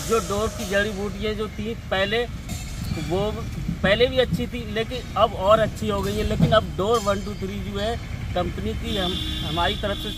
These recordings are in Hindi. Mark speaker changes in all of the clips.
Speaker 1: जो डोर की जड़ी बूटियाँ जो थी पहले, वो पहले भी अच्छी थी लेकिन अब और अच्छी हो गई है। लेकिन अब डोर 1 2 3 जो है कंपनी की हमारी तरफ से।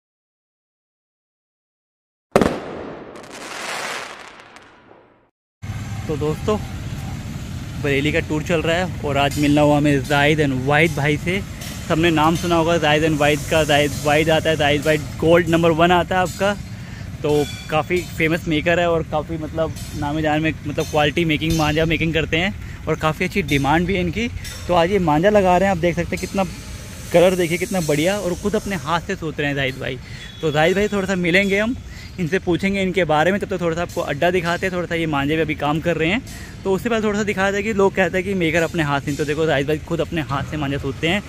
Speaker 2: तो दोस्तों, बरेली का टूर चल रहा है और आज मिलना हुआ हमें जाहिद एंड वाहिद भाई से। सबने नाम सुना होगा जाहिद एंड वाहिद का। जाहिद वाहिद आता है, जाहिद वाहिद गोल्ड नंबर 1 आता है आपका। तो काफ़ी फेमस मेकर है और काफ़ी मतलब नामे जान में मतलब क्वालिटी मेकिंग, मांझा मेकिंग करते हैं और काफ़ी अच्छी डिमांड भी है इनकी। तो आज ये मांझा लगा रहे हैं, आप देख सकते हैं कितना कलर देखिए कितना बढ़िया, और खुद अपने हाथ से सोच रहे हैं जाहिद भाई। तो जाहिद भाई थोड़ा सा मिलेंगे, हम इनसे पूछेंगे इनके बारे में। तब तक थोड़ा सा आपको अड्डा दिखाते हैं, थोड़ा सा ये मांझे पे अभी काम कर रहे हैं। तो उससे पहले थोड़ा सा दिखाया जाए कि लोग कहते हैं कि मेकर अपने हाथ से, तो देखो जाहिद भाई खुद अपने हाथ से मांझा सोचते हैं।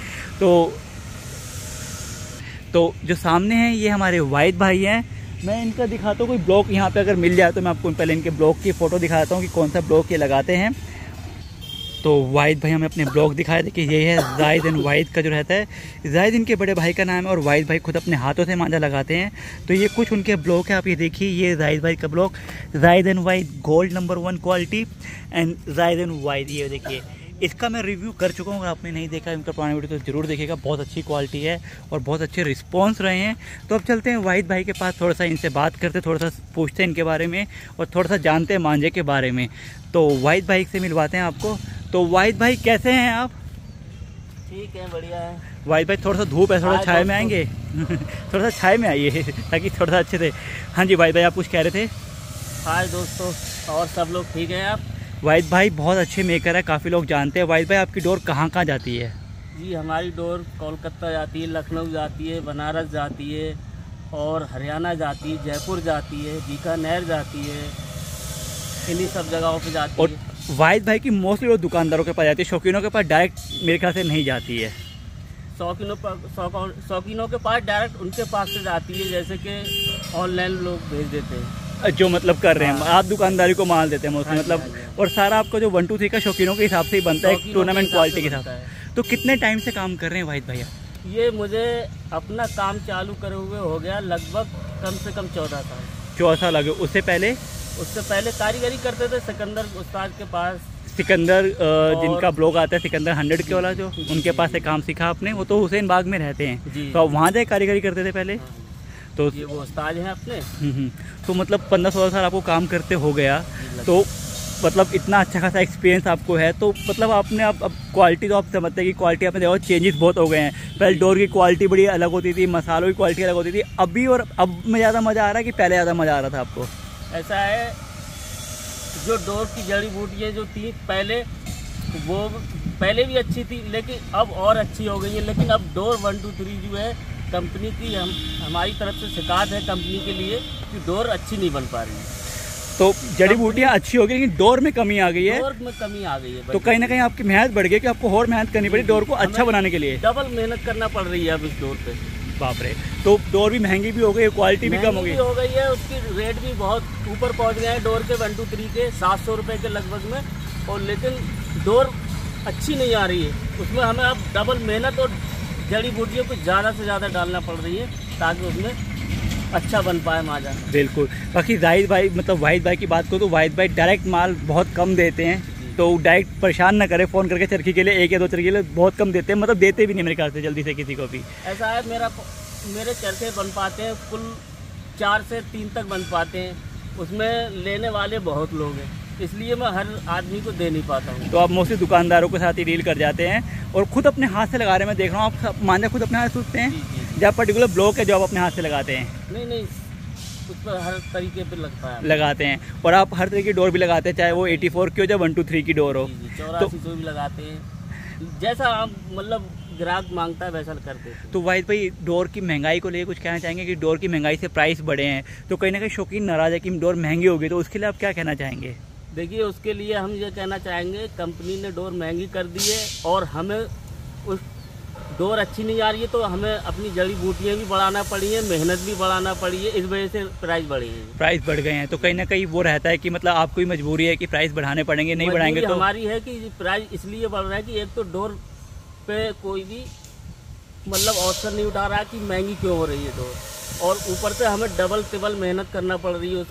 Speaker 2: तो जो सामने हैं ये हमारे वाहिद भाई हैं। मैं इनका दिखाता हूँ कोई ब्लॉक यहाँ पे अगर मिल जाए तो मैं आपको पहले इनके ब्लॉक की फ़ोटो दिखाता हूँ कि कौन सा ब्लॉक ये लगाते हैं। तो वाहिद भाई हमें अपने ब्लॉग दिखाए थे कि ये है जाहिद एंड वाहिद का जो रहता है। जाहिद इनके बड़े भाई का नाम है और वाहिद भाई खुद अपने हाथों से मांझा लगाते हैं। तो ये कुछ उनके ब्लॉग है, आप ये देखिए। ये जाहिद भाई का blog, Zahid and Wahid gold number 1 quality and Zahid and Wahid. ये देखिए, इसका मैं रिव्यू कर चुका हूँ। अगर आपने नहीं देखा इनका पुराना वीडियो तो ज़रूर देखिएगा। बहुत अच्छी क्वालिटी है और बहुत अच्छे रिस्पॉन्स रहे हैं। तो अब चलते हैं वाहिद भाई के पास, थोड़ा सा इनसे बात करते, थोड़ा सा पूछते हैं इनके बारे में और थोड़ा सा जानते हैं मांझे के बारे में। तो वाहिद भाई से मिलवाते हैं आपको। तो वाहिद भाई कैसे हैं आप?
Speaker 1: ठीक है, बढ़िया है।
Speaker 2: वाहिद भाई थोड़ा सा धूप है, थोड़ा छाए में आएंगे थोड़ा सा छाए में आइए ताकि थोड़ा सा अच्छे से। हाँ जी वाहिद भाई, आप कुछ कह रहे थे?
Speaker 1: हाय दोस्तों, और सब लोग ठीक हैं आप?
Speaker 2: वाहिद भाई बहुत अच्छे मेकर है, काफ़ी लोग जानते हैं। वाहिद भाई आपकी डोर कहाँ कहाँ जाती है?
Speaker 1: जी, हमारी डोर कोलकाता जाती है, लखनऊ जाती है, बनारस जाती है और हरियाणा जाती है, जयपुर जाती है, बीकानेर जाती है, इन्हीं सब जगहों पे जाती है।
Speaker 2: और वाहिद भाई की मोस्टली वो दुकानदारों के पास जाती है, शौकीनों के पास डायरेक्ट मेरे ख्याल से नहीं जाती है।
Speaker 1: शौकीनों के पास डायरेक्ट उनके पास से जाती है, जैसे कि ऑनलाइन लोग भेज देते हैं
Speaker 2: जो मतलब कर रहे हैं। आप दुकानदारी को माल देते हैं मोस्टली मतलब।
Speaker 1: हाँ।
Speaker 2: और सारा आपका जो 1 2 3 का शौकीनों के हिसाब से ही बनता है, टूर्नामेंट क्वालिटी के हिसाब से। तो कितने टाइम से काम कर रहे हैं वाहिद भैया?
Speaker 1: ये मुझे अपना काम चालू करे हुए हो गया लगभग कम से कम 14 साल।
Speaker 2: 14 साल लगे। उससे पहले
Speaker 1: कारीगरी करते थे सिकंदर उस्ताद के पास।
Speaker 2: सिकंदर जिनका ब्लॉग आता है सिकंदर 100 के वाला, जो उनके पास से काम सीखा आपने। वो तो हुसैन बाग में रहते हैं, तो आप वहाँ जाए कारीगरी करते थे पहले? तो
Speaker 1: ये वो उस्ताद हैं अपने।
Speaker 2: तो मतलब 15-16 साल आपको काम करते हो गया। तो मतलब इतना अच्छा खासा एक्सपीरियंस आपको है। तो मतलब आपने अब क्वालिटी तो आप समझते हैं कि क्वालिटी आपने देखो चेंजेस बहुत हो गए हैं। पहले डोर की क्वालिटी बड़ी अलग होती थी, मसालों की क्वालिटी अलग होती थी। अभी और अब में ज़्यादा मज़ा आ रहा है कि पहले ज़्यादा मज़ा आ रहा था आपको?
Speaker 1: ऐसा है, जो डोर की जड़ी बूटियाँ जो थी पहले, वो पहले भी अच्छी थी लेकिन अब और अच्छी हो गई है। लेकिन अब डोर 1 2 3 जो है कंपनी की हमारी तरफ से शिकायत है कंपनी के लिए कि डोर अच्छी नहीं बन पा रही है।
Speaker 2: तो जड़ी बूटियाँ अच्छी हो गई लेकिन डोर में कमी आ गई है।
Speaker 1: डोर में कमी आ गई है।
Speaker 2: तो कहीं ना कहीं आपकी मेहनत बढ़ गई कि आपको और मेहनत करनी पड़ी डोर को अच्छा बनाने के लिए।
Speaker 1: डबल मेहनत करना पड़ रही है अब इस डोर पे।
Speaker 2: बाप रे। तो डोर भी महंगी भी हो गई, क्वालिटी भी कम हो
Speaker 1: गई है, उसकी रेट भी बहुत ऊपर पहुंच गया है। डोर के 1 2 3 के 700 रुपये के लगभग में। और लेकिन डोर अच्छी नहीं आ रही है, उसमें हमें अब डबल मेहनत और जड़ी बूटियों को ज़्यादा से ज़्यादा डालना पड़ रही है ताकि उसमें अच्छा बन पाए मांझा।
Speaker 2: बिल्कुल। बाकी जाहिद भाई मतलब वाहिद भाई की बात करो तो वाहिद भाई डायरेक्ट माल बहुत कम देते हैं। तो डायरेक्ट परेशान ना करे फ़ोन करके चरखी के लिए 1 या 2 चरखी के लिए, बहुत कम देते हैं। मतलब देते भी नहीं मेरे ख्याल से जल्दी से किसी को भी।
Speaker 1: ऐसा है, मेरे चरखे बन पाते हैं कुल 4 से 3 तक बन पाते हैं। उसमें लेने वाले बहुत लोग हैं, इसलिए मैं हर आदमी को दे नहीं पाता हूँ।
Speaker 2: तो आप मोस्टली दुकानदारों के साथ ही डील कर जाते हैं और खुद अपने हाथ से लगा रहे हैं। मैं देख रहा हूँ आप मांझा खुद अपने हाथ से सूखते हैं। जब पर्टिकुलर ब्लॉक है जो आप अपने हाथ से लगाते हैं?
Speaker 1: नहीं, उस पर हर तरीके पे
Speaker 2: लगाते हैं। और आप हर तरह की डोर भी लगाते हैं, चाहे वो 84 की हो या 1 2 3 की डोर हो?
Speaker 1: 84 भी लगाते हैं, जैसा आप मतलब ग्राहक मांगता है वैसा करते हैं।
Speaker 2: तो वाहिद भाई डोर की महंगाई को लेकर कुछ कहना चाहेंगे कि डोर की महंगाई से प्राइस बढ़े हैं तो कहीं ना कहीं शौकीन नाराज है कि डोर महंगी होगी, तो उसके लिए आप क्या कहना चाहेंगे?
Speaker 1: देखिए, उसके लिए हम ये कहना चाहेंगे कंपनी ने डोर महंगी कर दी है और हमें उस डोर अच्छी नहीं आ रही है तो हमें अपनी जड़ी बूटियाँ भी बढ़ाना पड़ी है, मेहनत भी बढ़ाना पड़ी है, इस वजह से प्राइस बढ़ी है।
Speaker 2: प्राइस बढ़ गए हैं तो कहीं ना कहीं वो रहता है कि मतलब आपको भी मजबूरी है कि प्राइस बढ़ाने पड़ेंगे, नहीं बढ़ाएंगे तो
Speaker 1: हमारी है कि प्राइस इसलिए बढ़ रहा है कि एक तो डोर पे कोई भी मतलब ऑप्शन नहीं उठा रहा कि महंगी क्यों हो रही है डोर, और ऊपर से हमें डबल ट्रिपल मेहनत करना पड़ रही है उसमें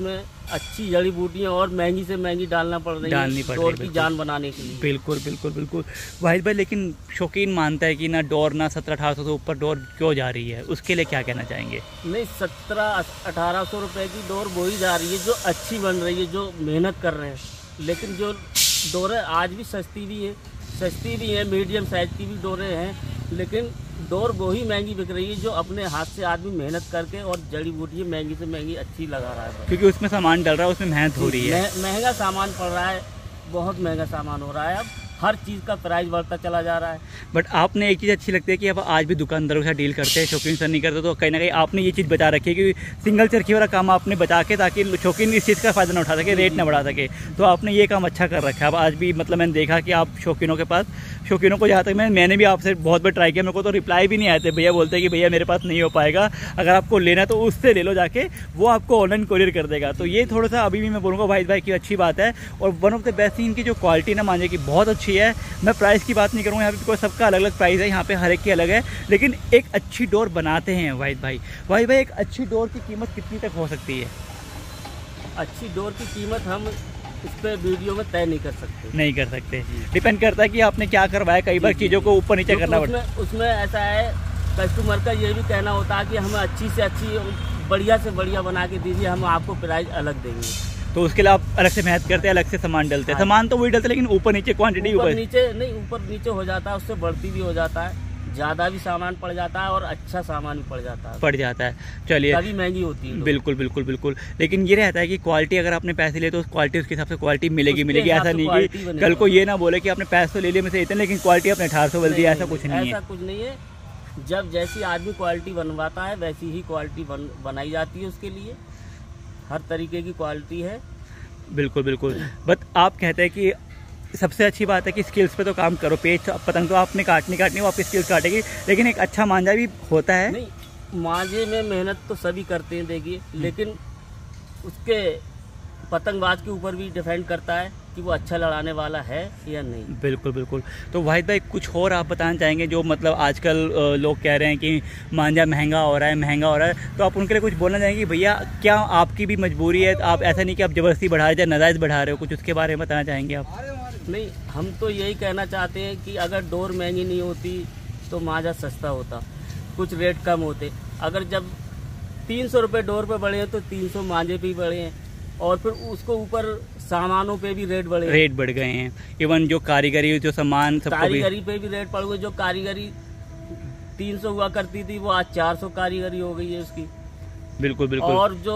Speaker 1: अच्छी जड़ी बूटियाँ और महंगी से महंगी डालनी पड़ रही है डोर की जान बनाने के लिए।
Speaker 2: बिल्कुल बिल्कुल बिल्कुल वाहिद भाई, लेकिन शौकीन मानता है कि ना डोर ना 1700-1800 से ऊपर डोर क्यों जा रही है, उसके लिए क्या कहना चाहेंगे?
Speaker 1: नहीं, 1700-1800 रुपये की डोर वही जा रही है जो अच्छी बन रही है, जो मेहनत कर रहे हैं। लेकिन जो डोरें आज भी सस्ती भी है, मीडियम साइज़ की भी डोरें हैं, लेकिन डोर वही महंगी बिक रही है जो अपने हाथ से आदमी मेहनत करके और जड़ी बूटी महंगी से महंगी अच्छी लगा रहा है,
Speaker 2: क्योंकि उसमें सामान डल रहा है, उसमें मेहनत हो रही है।
Speaker 1: महंगा सामान पड़ रहा है, बहुत महंगा सामान हो रहा है, अब हर चीज़ का प्राइस बढ़ता चला जा रहा है।
Speaker 2: बट आपने एक चीज़ अच्छी लगती है कि अब आज भी दुकानदारों के साथ डील करते हैं, शौकीन से नहीं करते, तो कहीं ना कहीं आपने ये चीज़ बचा रखी है कि सिंगल चरखी वाला काम आपने बचा के, ताकि शौकीन इस चीज़ का फ़ायदा ना उठा सके, रेट ना बढ़ा सके। तो आपने ये काम अच्छा कर रखा है। अब आज भी मतलब मैंने देखा कि आप शौकीनों को जहाँ तक मैंने भी आपसे बहुत बार ट्राई किया, मेरे को तो रिप्लाई भी नहीं आए थे। भैया बोलते हैं कि भैया मेरे पास नहीं हो पाएगा, अगर आपको लेना तो उससे ले लो जाके, वो आपको ऑनलाइन कोरियर कर देगा। तो ये थोड़ा सा अभी भी मैं बोलूँगा वाहिद भाई की अच्छी बात है। और one of the best thing, इनकी जो क्वालिटी ना मांझे की बहुत अच्छी है। मैं प्राइस की बात नहीं करूँगा यहाँ पे, बिकॉज सबका अलग अलग प्राइस है, यहाँ पे हर एक की अलग है, लेकिन एक अच्छी डोर बनाते हैं वाहिद भाई। एक अच्छी डोर की कीमत कितनी तक हो सकती है?
Speaker 1: अच्छी डोर की कीमत हम इस पर वीडियो में तय नहीं कर सकते।
Speaker 2: डिपेंड करता है कि आपने क्या करवाया, कई बार चीज़ों को ऊपर नीचे करना पड़ता है।
Speaker 1: उसमें ऐसा है, कस्टमर का ये भी कहना होता है कि हमें अच्छी से अच्छी बढ़िया से बढ़िया बना के दीजिए, हम आपको प्राइस अलग देंगे।
Speaker 2: तो उसके लिए आप अलग से मेहनत करते हैं, अलग से सामान डलते हैं। सामान तो वही डलते हैं, लेकिन ऊपर नीचे क्वांटिटी
Speaker 1: ऊपर नीचे हो जाता है, उससे बढ़ती भी हो जाता है, ज़्यादा भी सामान पड़ जाता है और अच्छा सामान भी पड़ जाता है। चलिए, तभी महंगी होती है।
Speaker 2: बिल्कुल। लेकिन ये रहता है कि क्वालिटी अगर आपने पैसे लिए तो क्वालिटी उसके हिसाब से क्वालिटी मिलेगी। ऐसा नहीं कि कल को ये ना बोले कि आपने पैसे तो ले लिए में से इतने, लेकिन क्वालिटी आपने 1800 बोल दिया, ऐसा कुछ नहीं है।
Speaker 1: जब जैसी आदमी क्वालिटी बनवाता है वैसी ही क्वालिटी बनाई जाती है, उसके लिए हर तरीके की क्वालिटी है।
Speaker 2: बिल्कुल। बट आप कहते हैं कि सबसे अच्छी बात है कि स्किल्स पे तो काम करो। पेज पतंग तो आपने काटनी वो आपकी स्किल्स काटेगी, लेकिन एक अच्छा मांझा भी होता है।
Speaker 1: नहीं, मांझे में मेहनत तो सभी करते हैं, देखिए, लेकिन उसके पतंगबाज के ऊपर भी डिपेंड करता है कि वो अच्छा लड़ाने वाला है या नहीं।
Speaker 2: बिल्कुल। तो वाहिद भाई, कुछ और आप बताना चाहेंगे जो मतलब आजकल लोग कह रहे हैं कि मांझा महंगा हो रहा है, तो आप उनके लिए कुछ बोलना चाहेंगे? भैया क्या आपकी भी मजबूरी है, आप ऐसा नहीं कि आप जबरदस्ती बढ़ा रहे हैं, नाजायज़ बढ़ा रहे हो, कुछ उसके बारे में बताना चाहेंगे आप?
Speaker 1: नहीं, हम तो यही कहना चाहते हैं कि अगर डोर महंगी नहीं होती तो मांझा सस्ता होता, कुछ रेट कम होते। अगर जब 300 रुपये डोर पे बढ़े हैं तो 300 मांझे पे ही बढ़े हैं, और फिर उसको ऊपर सामानों पे भी रेट बढ़
Speaker 2: गए हैं। इवन जो कारीगरी, जो सामान,
Speaker 1: कारीगरी पे भी रेट बढ़ गए। जो कारीगरी 300 हुआ करती थी वो आज 400 कारीगरी हो गई है उसकी।
Speaker 2: बिल्कुल।
Speaker 1: और जो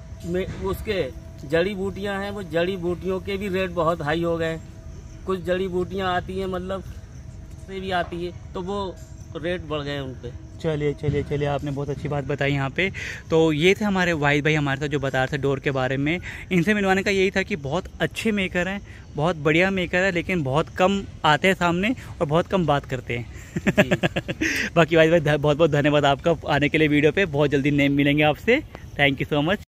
Speaker 1: उसके जड़ी बूटियां हैं, वो जड़ी बूटियों के भी रेट बहुत हाई हो गए। कुछ जड़ी बूटियां आती हैं, मतलब से भी आती है, तो वो रेट बढ़ गए उन पे।
Speaker 2: चलिए, आपने बहुत अच्छी बात बताई यहाँ पे। तो ये थे हमारे वाहिद भाई हमारे साथ जो बता रहे थे डोर के बारे में। इनसे मिलवाने का यही था कि बहुत अच्छे मेकर हैं, बहुत बढ़िया मेकर है, लेकिन बहुत कम आते हैं सामने और बहुत कम बात करते हैं। बाकी वाहिद भाई बहुत बहुत धन्यवाद आपका आने के लिए वीडियो पे। बहुत जल्दी नेम मिलेंगे आपसे। Thank you so much.